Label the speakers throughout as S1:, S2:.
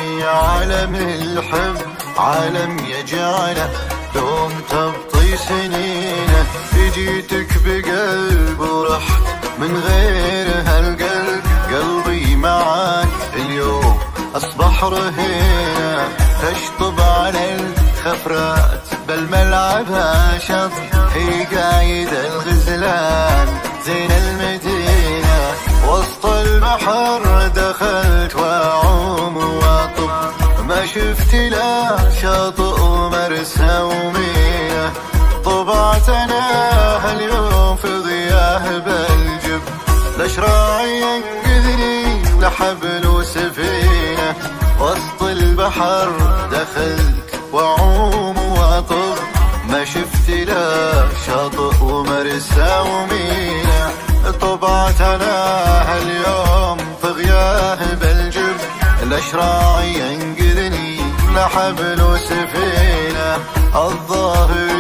S1: في عالم الحب، عالم يجعله دوم تبطي سنينه. جيتك بقلب ورحت من غير هالقلب، قلبي معاك اليوم أصبح رهينه. تشطب على الخفرات بالملعبها شط، هي قايد الغزلان زين المدينة. وسط البحر دخلت واعوم واطب، ما شفت لا شاطئ ومرسى ومياه. طبعت انا هاليوم في ضياه بالجب، لشراعي ينقذني لحبل وسفينة. وسط البحر دخلت واعوم واطب، ما شفت لا شاطئ ومرسى ومياه. طبعت انا هاليوم في غياه بالجب، الاشراعي ينقذني لحبل وسفينة. الظاهر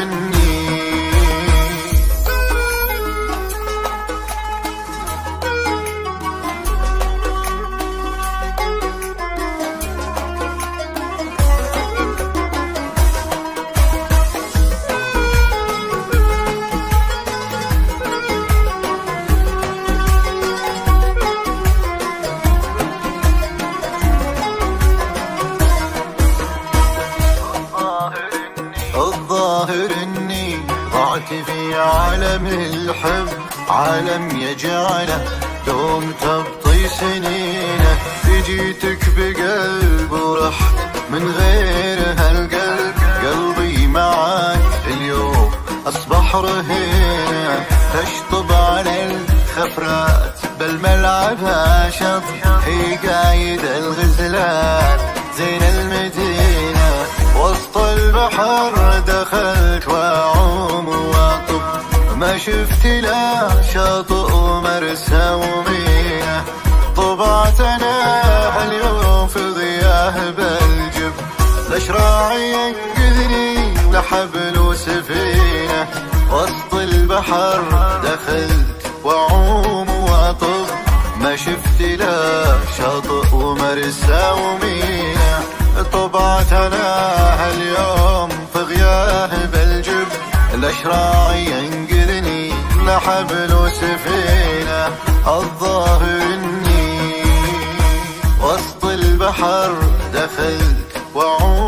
S1: الظاهر اني ضعت في عالم الحب، عالم يجعله دوم تبطي سنينه. جيتك بقلب ورحت من غير هالقلب، قلبي معاك اليوم أصبح رهينه. تشطب على الخفرات بالملعبها شط، هي قايد الغزلان زين المدينة. وسط البحر دخلت واعوم واطب، ما شفت لا شاطئ ومرسى ومياه. طبعت انا هاليوم في ضياه بالجب، الاشراعي ينقذني لحبل وسفينة. وسط البحر دخلت واعوم واطب، ما شفت لا شاطئ ومرسى ومياه. طبعت انا هاليوم في غياه بالجب، الاشراعي ينقذني لحبل وسفينة. الظاهر اني وسط البحر دخلت واعوم